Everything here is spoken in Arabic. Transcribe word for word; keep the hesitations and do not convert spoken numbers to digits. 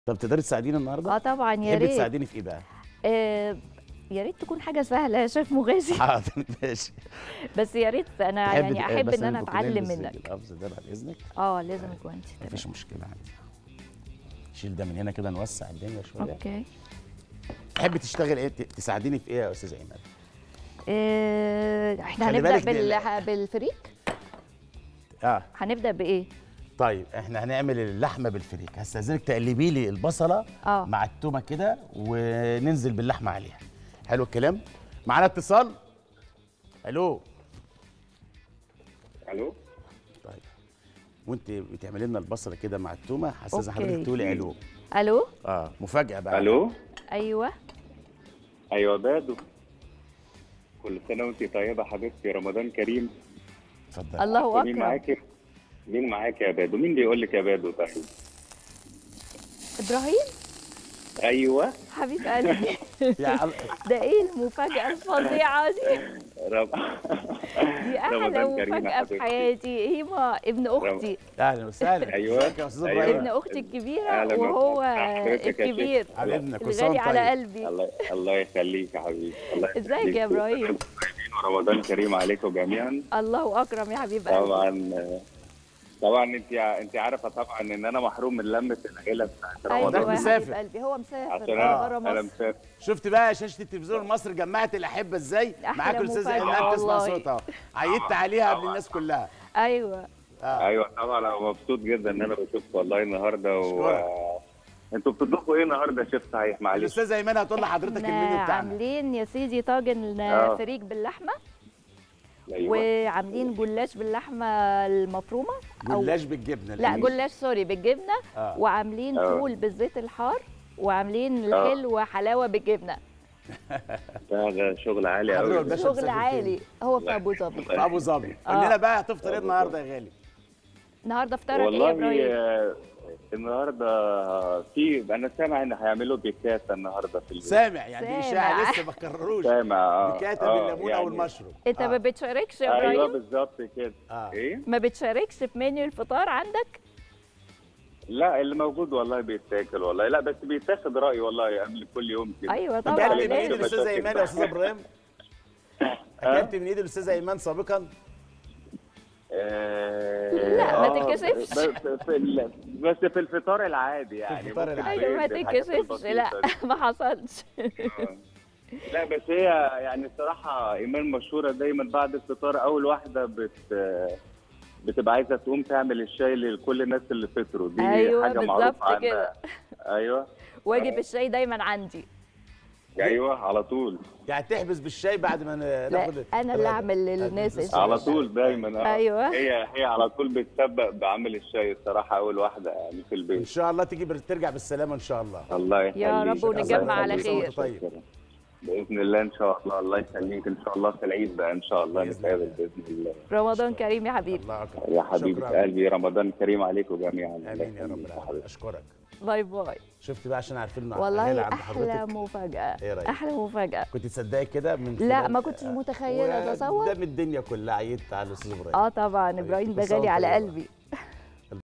طب تقدري تساعديني النهارده؟ اه طبعا يا تحبي ريت. تساعديني في ايه بقى؟ آه يا ريت تكون حاجه سهله يا شيف مغازي. حاضر ماشي. بس يا ريت انا تحبي يعني ت- احب ان مثلاً انا الكوكتيل اتعلم بس منك. القفز ده بعد اذنك. اه لازم جوانتي. مفيش مشكله عادي. شيل ده من هنا كده، نوسع الدنيا شويه. اوكي. تحبي تشتغل ايه؟ ت- تساعديني في ايه يا استاذه ايمان؟ آه احنا خلي هنبدا بالك دي- بال... بالفريك. اه هنبدا بايه؟ طيب احنا هنعمل اللحمه بالفريك. هستاذنك تقلبي لي البصله اه مع التومه كده وننزل باللحمه عليها. حلو الكلام. معانا اتصال. الو. الو. طيب وانت بتعملي لنا البصله كده مع التومه، هستاذن أوكي. حضرتك تقولي الو. الو. اه مفاجاه بقى. الو. ايوه. ايوه بادو، كل سنه وانت طيبه حبيبتي، رمضان كريم. اتفضل. الله مين اكبر. معاكي؟ مين معاكي يا بادو؟ مين بيقول لك يا بادو طيب؟ ابراهيم ايوه. حبيب قلبي. يا ال- ده ايه المفاجاه الفظيعه دي؟ رب... دي احلى رمضان كريم يا مفاجاه في حبيبتي. حياتي. هيما ابن اختي. اهلا وسهلا. أيوة. ازيك يا استاذ أيوة. ابراهيم؟ ابن اختي الكبيره أهلاً وهو وسهلاً. حضرتك يا شيخ. الكبير حبيبنا كل سنه الغالي وانت على طيب. قلبي. الله الله يخليك يا حبيبي. الله ازيك يخليك. يا إبراهيم؟ ورمضان كريم عليكم جميعا. الله اكرم يا حبيب قلبي. طبعا طبعا انت انت عارفه طبعا ان انا محروم من لمه العيله بتاعت ايوه رمضان. حضرتك يا مسافر. حبيب قلبي هو مسافر عشان بره انا انا مصر. مسافر. شفت بقى شاشه التلفزيون المصري جمعت الاحبه ازاي؟ أحلى معاك الاستاذه مفاجأة ايمان تسمع والله. صوتها. عيدت عليها قبل الناس كلها. ايوه اه ايوه طبعا انا مبسوط جدا ان انا بشوفكم والله النهارده. و أشكرك. انتوا بتطبخوا ايه النهارده يا شيف صحيح؟ معلش. الاستاذه ايمان هتقول لحضرتك احنا المنيو بتاعنا. عاملين يا سيدي طاجن آه. فريك باللحمه ايوه. وعاملين جلاش باللحمه المفرومه او جلاش بالجبنه. لا الجميل. جلاش سوري بالجبنه. آه. وعاملين آه. فول بالزيت الحار وعاملين آه. الحلو حلاوه بالجبنه. ده ده شغل عالي حضرتك قوي. الباشا شغل مسافر عالي. فين؟ هو في ابو ظبي. في ابو ظبي. آه. قول لنا بقى هتفطر ايه أبو النهارده ظبي. يا غالي؟ النهارده افطارك ايه يا والله ابراهيم؟ آه، النهارده في انا سامع ان هيعملوا بيكاتا النهارده في البيت. سامع يعني دي سامع. اشاعه لسه ما كرروش. سامع اه بكاته آه، بالليمون يعني او المشروم. انت آه. ما بتشاركش يا ايوه ابراهيم؟ بالظبط كده. آه. ايه؟ ما بتشاركش في منيو الفطار عندك؟ لا اللي موجود والله بيتاكل والله. لا بس بيتاخد راي والله قبل كل يوم كده. ايوه انت طبعا اكلت من ايد لازم. الاستاذه ايمان يا استاذ ابراهيم؟ اكلت من ايد الاستاذه ايمان سابقا؟ آه، لا، ما آه، تتكسفش. بس في ال- بس في الفطار العادي يعني. الفطار ممكن العادي. ايوه ما في الحاجات تتكسفش. البسيطة لا دي. ما حصلش. آه. لا بس هي يعني الصراحة إيمان مشهورة دايما بعد الفطار أول واحدة بت بتبقى عايزة تقوم تعمل الشاي لكل الناس اللي فطروا. دي أيوة حاجة بالظبط معروفة عنها. كده. أيوه واجب الشاي دايما عندي. أيوه على طول. يعني تحبس بالشاي بعد ما ن- لا ناخد انا اللي اعمل للناس الشاي. الشاي. على طول دايما آه. أيوة. هي هي على طول بتسبق بعمل الشاي الصراحة أول واحدة يعني في ان البيت. شاء الله تيجي ترجع بالسلامه ان شاء الله. الله يخليك. يا رب ونجمع على كل سنة وأنت خير. طيب. باذن الله ان شاء الله. الله يخليك ان شاء الله في العيد بقى ان شاء الله بإذن نتقابل الله. باذن الله. رمضان كريم يا حبيبي. الله اكبر. يا حبيبه شكراً. قلبي رمضان كريم عليكم جميعا. الله امين يا رب يخليك العالمين. حبيبي. اشكرك. باي باي. شفت بقى عشان عارفين انه والله عيلة عند احلى حضرتك. مفاجاه. إيه رأيك؟ احلى مفاجاه. كنت تصدقي كده من لا خلال- ما كنتش متخيله و- اتصور. قدام الدنيا كلها عيدت على الاستاذ ابراهيم. اه طبعا ابراهيم ده كل سنة غالي وأنت على طيبة. قلبي.